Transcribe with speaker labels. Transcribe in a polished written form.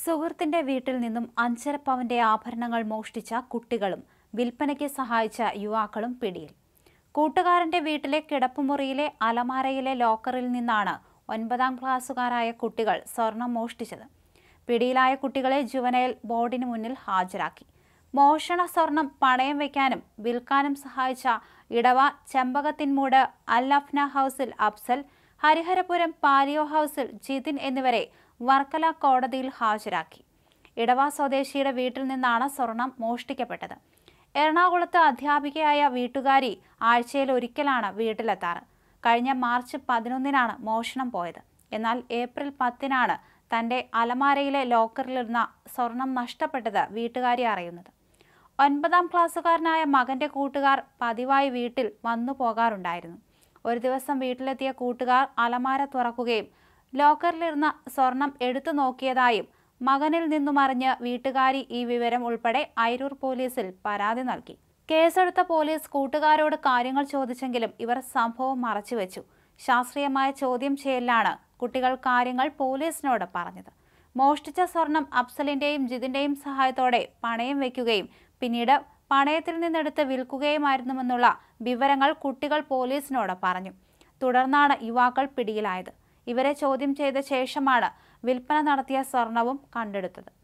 Speaker 1: സുഹൃത്തിന്റെ വീട്ടിൽ നിന്നും 5.5 പവന്റെ ആഭരണങ്ങൾ മോഷ്ടിച്ച കുട്ടികളും വിൽപ്പനയ്ക്ക് സഹായിച്ച യുവാക്കളും പിടിയിൽ. കൂട്ടുകാരന്റെ വീട്ടിലെ കിടപ്പുമുറിയിലെ അലമാരയിലെ ലോക്കറിൽ നിന്നാണ് 9ാം ക്ലാസ്സുകാരായ കുട്ടികൾ സ്വർണം മോഷ്ടിച്ചത്. പിടിയിലായ കുട്ടികളെ ജുവനൈൽ ബോർഡിന് മുന്നിൽ ഹാജരാക്കി. മോഷണ സ്വർണം പണയം വയ്ക്കാനും വിൽക്കാനും സഹായിച്ച ഇടവ ചെമ്പകത്തിൻമൂട് അൽ അഫ്ന ഹൗസിൽ അഫ്സൽ, ഹരിഹരപുരം പാലിയോ ഹൗസിൽ ജിതിൻ എന്നിവരെ വർക്കല കോടതിയിൽ ഹാജരാക്കി. ഇടവ സ്വദേശിയുടെ വീട്ടിൽ നിന്നാണ് സ്വർണം മോഷ്ടിക്കപ്പെട്ടത്. എറണാകുളത്ത് അധ്യാപികയായ വീട്ടുകാരി ആഴ്ചയിൽ ഒരിക്കലാണ് വീട്ടിലെത്താറ്. കഴിഞ്ഞ മാർച്ച് 11-നാണ് മോഷണം പോയത്. എന്നാൽ ഏപ്രിൽ 10-നാണ് തന്റെ അലമാരയിലെ ലോക്കറിലിരുന്ന സ്വർണം നഷ്ടപ്പെട്ടത് വീട്ടുകാരി അറിയുന്നത്. 9ാം ക്ലാസ്സുകാരനായ മകന്റെ കൂട്ടുകാർ പതിവായി വീട്ടിൽ വന്നു പോകാറുണ്ടായിരുന്നു. ഒരു ദിവസം വീട്ടിലെത്തിയ കൂട്ടുകാർ അലമാര തുറക്കുകയും ലോക്കറിലിരുന്ന സ്വർണം എടുത്തു നോക്കിയതായും മകനിൽ നിന്നുമറിഞ്ഞ് വീട്ടുകാരി ഈ വിവരം ഉൾപ്പെടെ അയിരൂർ പോലീസിൽ പരാതി നൽകി. കേസെടുത്ത പോലീസ് കൂട്ടുകാരോട് കാര്യങ്ങൾ ചോദിച്ചെങ്കിലും ഇവർ സംഭവം മറച്ചുവെച്ചു. ശാസ്ത്രീയമായ ചോദ്യം ചെയ്യലിലാണ് കുട്ടികൾ കാര്യങ്ങൾ പോലീസിനോട് പറഞ്ഞത്. മോഷ്ടിച്ച സ്വർണം അഫ്സലിന്റെയും ജിതിന്റെയും സഹായത്തോടെ പണയം വയ്ക്കുകയും പിന്നീട് പണയത്തിൽ നിന്നെടുത്ത് വിൽക്കുകയുമായിരുന്നുവെന്നുള്ള വിവരങ്ങൾ കുട്ടികൾ പോലീസിനോട് പറഞ്ഞു. തുടർന്നാണ് യുവാക്കൾ പിടിയിലായത്. ഇവരെ ചോദ്യം ചെയ്ത ശേഷമാണ് വിൽപ്പന നടത്തിയ സ്വർണവും കണ്ടെടുത്തത്.